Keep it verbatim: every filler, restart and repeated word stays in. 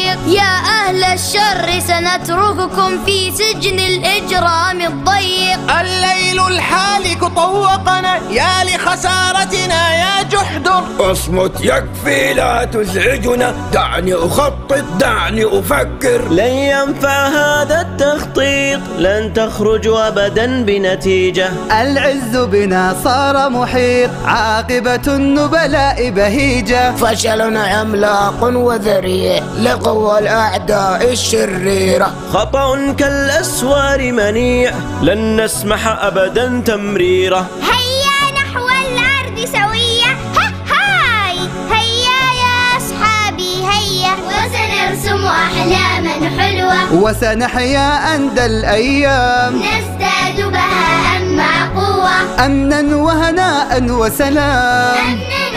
ضيق. يا أهل الشر سنترككم في سجن الإجرام الضيق. الليل الحالك طوقنا يا لخسارتنا يا جحدر. اصمت يكفي لا تزعجنا، دعني أخطط دعني أفكر. لن ينفع هذا التخطيط، لن تخرجوا أبدا بنتيجة. العز بنا صار محيط، عاقبة النبلاء بهيجة. فشلنا عملاق وذريع لقوى الأعداء الشريرة. خطأ كالأسوار منيع، لن نسمح أبدا تمريره. هيا نحو الأرض سوية، هاي هيا يا أصحابي هيا، وسنرسم أحلاما حلوة، وسنحيا أندى الأيام، نزداد بهاء مع قوة، أمنا وهناء وسلام. أمنا